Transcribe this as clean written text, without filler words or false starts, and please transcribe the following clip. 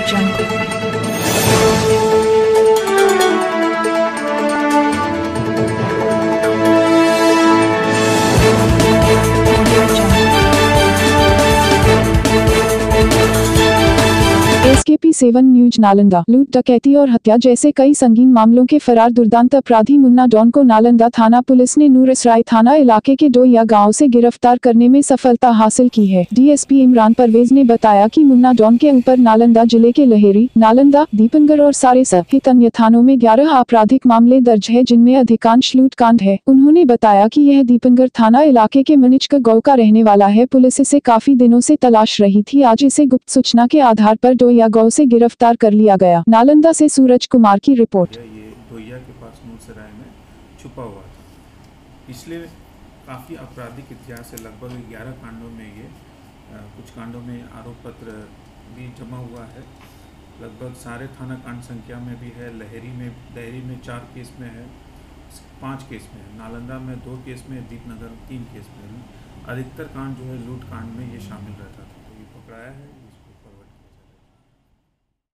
SKP7 news Nalanda. लूट, डकैती और हत्या जैसे कई संगीन मामलों के फरार दुर्दांत अपराधी मुन्ना डॉन को नालंदा थाना पुलिस ने नूरसराय थाना इलाके के डोइया गांव से गिरफ्तार करने में सफलता हासिल की है। DSP इमरान परवेज ने बताया कि मुन्ना डॉन के ऊपर नालंदा जिले के लहेरी, नालंदा, दीपनगर और सारे सहित अन्य थानों में 11 आपराधिक मामले दर्ज है, जिनमें अधिकांश लूटकांड है। उन्होंने बताया कि यह दीपनगर थाना इलाके के मनिचक गांव का रहने वाला है। पुलिस इसे काफी दिनों से तलाश रही थी। आज इसे गुप्त सूचना के आधार पर डोइया गांव से गिरफ्तार कर लिया गया। नालंदा से सूरज कुमार की रिपोर्ट। ये डोइया के पास नूरसराय में छुपा हुआ था। पिछले काफ़ी आपराधिक इतिहास है, लगभग 11 कांडों में ये कुछ कांडों में आरोप पत्र भी जमा हुआ है। लगभग सारे थाना कांड संख्या में भी है। लहेरी में 4 केस में है, 5 केस में है, नालंदा में 2 केस में, दीपनगर 3 केस में। अधिकतर कांड जो है लूट कांड में ये शामिल रहता था, तो ये पकड़ाया है।